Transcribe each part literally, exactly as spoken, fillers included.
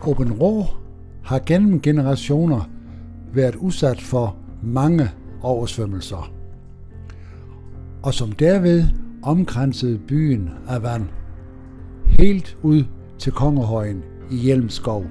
Aabenraa har gennem generationer været udsat for mange oversvømmelser, og som derved omkransede byen af vand, helt ud til Kongehøjen i Hjelmskov.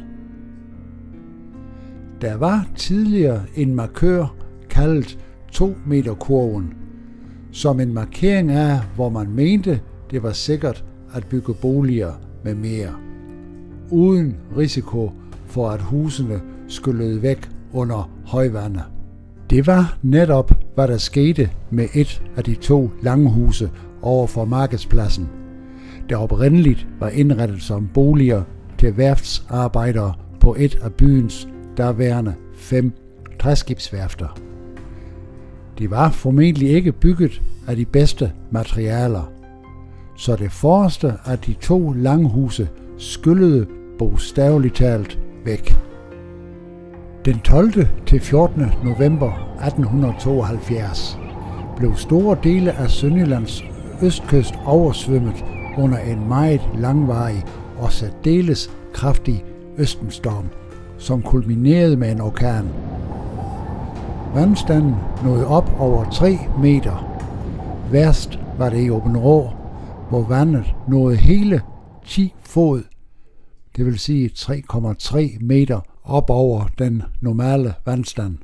Der var tidligere en markør kaldet to meter kurven, som en markering af, hvor man mente, det var sikkert at bygge boliger med mere, uden risiko for at husene skyllede væk under højvande. Det var netop, hvad der skete med et af de to langhuse over for markedspladsen, der oprindeligt var indrettet som boliger til værftsarbejdere på et af byens derværende fem træskibsværfter. De var formentlig ikke bygget af de bedste materialer, så det forreste af de to langhuse skyllede bogstaveligt talt væk. Den tolvte til fjortende november atten tooghalvfjerds blev store dele af Sønderjyllands østkyst oversvømmet under en meget langvarig og særdeles kraftig østenstorm, som kulminerede med en orkan. Vandstanden nåede op over tre meter. Værst var det i Aabenraa, hvor vandet nåede hele ti fod, det vil sige tre komma tre meter op over den normale vandstand.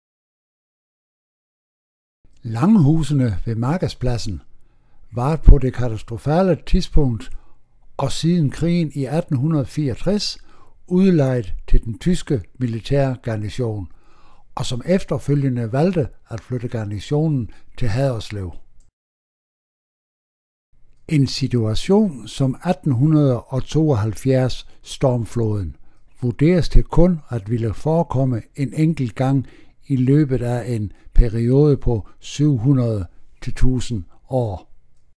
Langhusene ved markedspladsen var på det katastrofale tidspunkt og siden krigen i atten fireogtres udlejet til den tyske militære garnison, og som efterfølgende valgte at flytte garnisonen til Haderslev. En situation som atten tooghalvfjerds stormfloden vurderes til kun at ville forekomme en enkelt gang i løbet af en periode på syv hundrede til tusind år.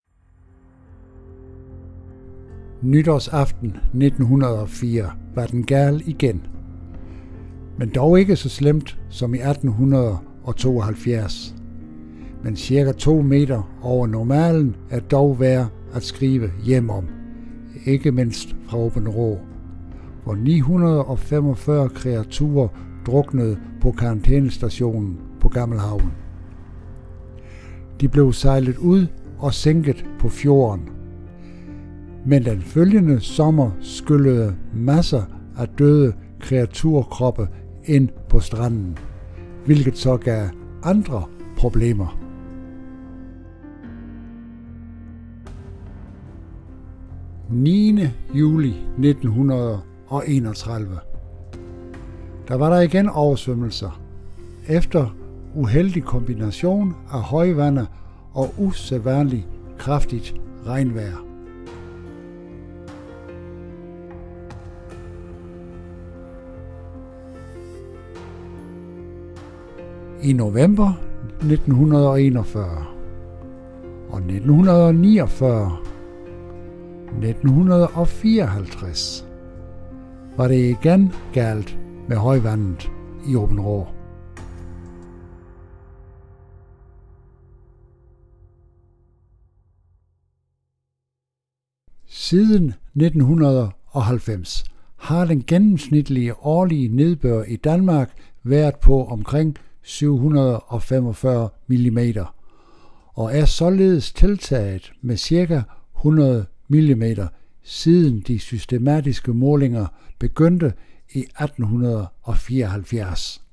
Nytårsaften nitten hundrede og fire var den gal igen, men dog ikke så slemt som i atten tooghalvfjerds. Men cirka to meter over normalen er dog værd at skrive hjem om, ikke mindst fra Aabenraa, hvor ni hundrede og femogfyrre kreaturer druknede på karantænestationen på Gammelhavn. De blev sejlet ud og sænket på fjorden, men den følgende sommer skyllede masser af døde kreaturkroppe ind på stranden, hvilket så gav andre problemer. niende juli nitten enogtredive. Der var der igen oversvømmelser, efter uheldig kombination af højvande og usædvanligt kraftigt regnvejr. I november nitten enogfyrre og nitten niogfyrre, nitten fireoghalvtreds var det igen galt med højvandet i Aabenraa. Siden nitten halvfems har den gennemsnitlige årlige nedbør i Danmark været på omkring syv hundrede og femogfyrre millimeter og er således tiltaget med ca. hundrede millimeter siden de systematiske målinger begyndte i atten fireoghalvfjerds.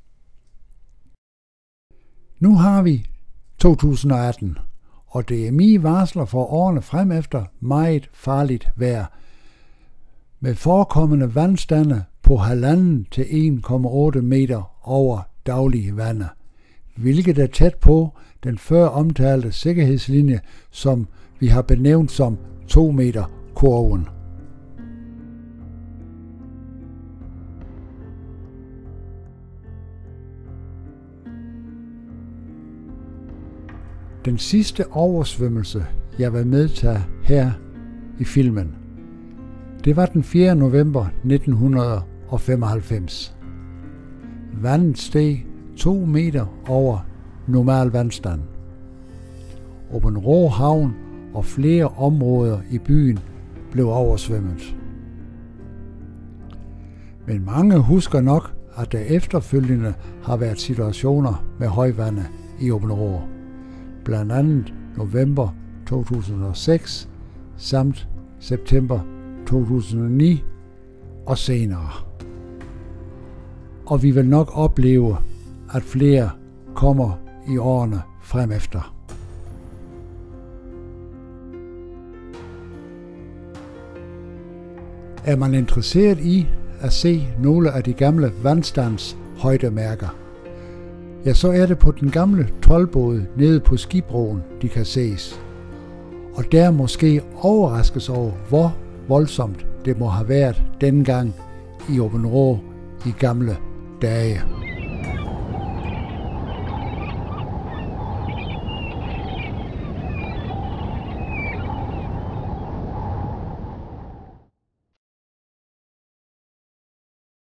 Nu har vi to tusind og atten, og D M I varsler for årene fremefter meget farligt vejr, med forekommende vandstande på halvanden til en komma otte meter over daglige vande, hvilket er tæt på den før omtalte sikkerhedslinje, som vi har benævnt som to meter kurven. Den sidste oversvømmelse, jeg var med til her i filmen, det var den fjerde november nitten femoghalvfems. Vandet steg to meter over normal vandstand. Aabenraa havn og flere områder i byen blev oversvømmet. Men mange husker nok, at der efterfølgende har været situationer med højvande i Aabenraa, blandt andet november to tusind og seks samt september to tusind og ni og senere. Og vi vil nok opleve, at flere kommer i årene fremefter. Er man interesseret i at se nogle af de gamle vandstands højdemærker, ja, så er det på den gamle toldbåd nede på skibroen, de kan ses. Og der måske overraskes over, hvor voldsomt det må have været dengang i Aabenraa i gamle dage.